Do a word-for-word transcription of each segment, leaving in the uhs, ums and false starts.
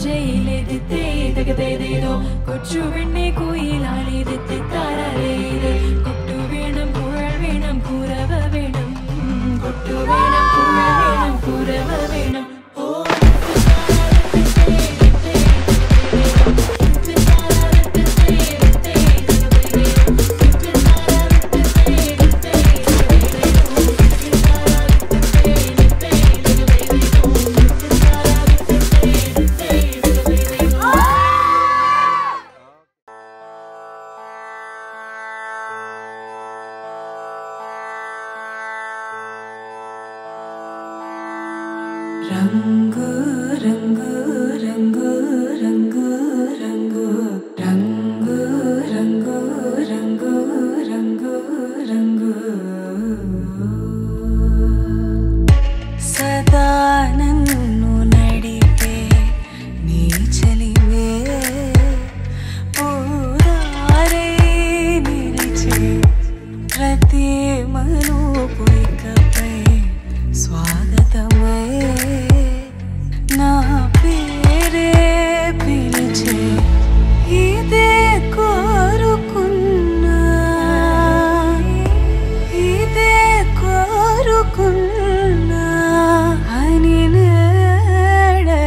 జైలేదితే తగదేదేదో కొచ్చు వెన్నే కోయిలాలేదితే తారలేదే కొట్టు వేణం కురల్ వేణం కురవ వేణం కొట్టు వేణం కురల్ వేణం కురవ వేణం రంగు రంగు రంగు రంగు రంగు రంగు రంగు రంగు రంగు రంగు సదా నన్ను నడిపే నీ చలివే పూరారే నిలిచే ప్రతి మలుపు ఇకపై స్వాగతమే నా పేరే పిలిచే ఇదే కోరుకున్నా ఇదే కోరుకున్నా అని నేడే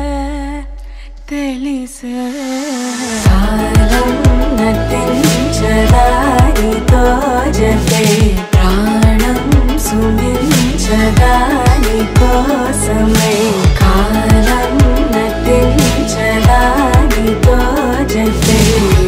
తెలిసే కాలం నటించదానితో జతే ప్రాణం సుమించదాని కోసమై కాలం నటించదానితో జతే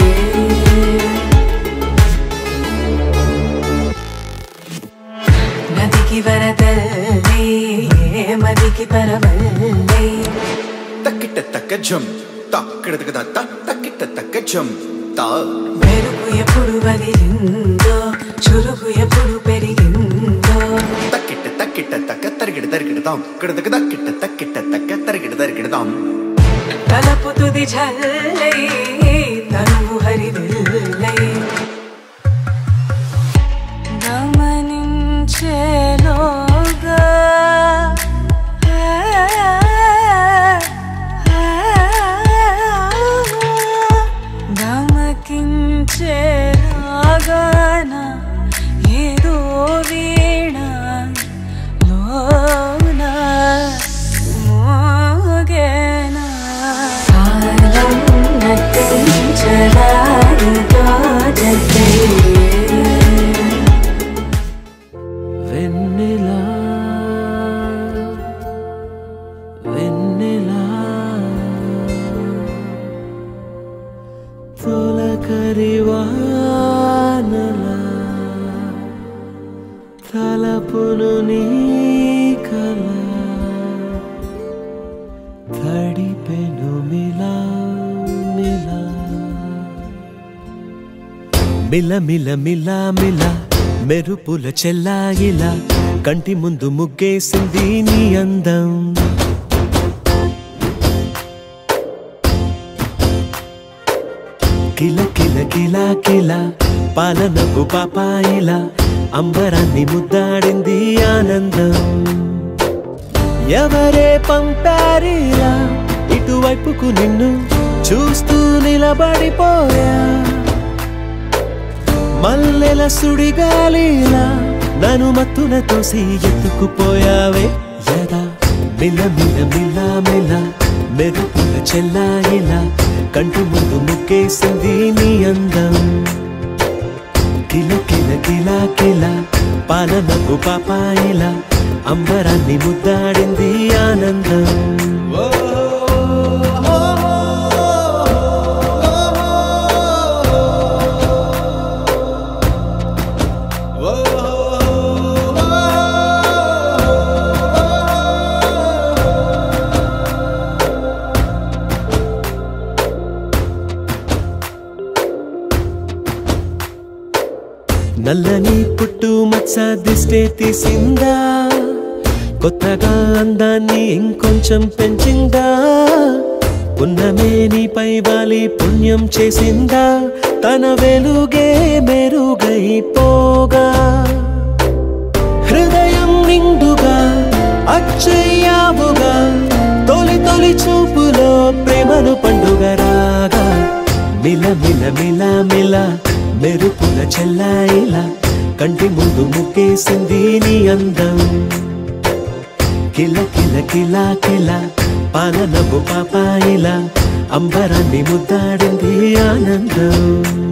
నదికి వరదల్లి మదికి పరవల్లి తక్కిట తక్క జం తక్కడ తక్క తక్కిట తక్క జం తా మెరుపు ఎప్పుడు వదిలిందో చురుకు ఎప్పుడు పెరిగిందో తక్కిట తక్కిట తక్క తరిగిడ తరిగిడదాం కిడదక తక్కిట తక్కిట తక్క తరిగిడ తరిగిడదాం తలపు తుది జల్లై తనువు హరివిల్లై గమనించేలోగా గమకించేలాగాన ఏదో వీణ లోన మోగేనా కాలం నటించదానితో జతే వెన్నెలా వెన్నెలా తొలకరివానలా తలపును నీ కల తడిపెను మిలా మిలా మిల మిల మిల మిల మెరుపుల చెల్లాయిలా కంటి ముందు ముగ్గేసింది నీ అందం కిల కిల కిల కిల పాలనకు పాపాయిలా అంబరాన్ని ముద్దాడింది ఆనందం ఎవరే పంపారిలా ఇటువైపుకు నిన్ను చూస్తూ నిలబడిపోయా మల్లెల సుడిగాలిలా నన్ను మత్తున తోసి ఎత్తుకుపోయావే యదా మిల మిల మిల మిల మెరుపుల చెల్లాయిలా కంటి ముందు ముగ్గేసింది నీ అందం కిల కిల కిల కిల పాలనకు పాపాయిలా అంబరాన్ని ముద్దాడింది ఆనందం నల్లని పుట్టు మచ్చ దిష్టే తీసిందా కొత్తగా అందాన్ని ఇంకొంచెం పెంచిందా పున్నమే నీపై వాలి పుణ్యం చేసిందా తన వెలుగే మెరుగైపోగా హృదయం నిండుగా అచ్చయ్యావుగా తొలి తొలి తొలి చూపులో ప్రేమను పండుగ రాగా మిల మిల మిల మిల మెరుపుల చెల్లాయిలా కంటి ముందు ముక్కేసింది నీ అందం కిల కిల కిల కిల పాలనపు పాపాయిలా అంబరాన్ని ముద్దాడింది ఆనందం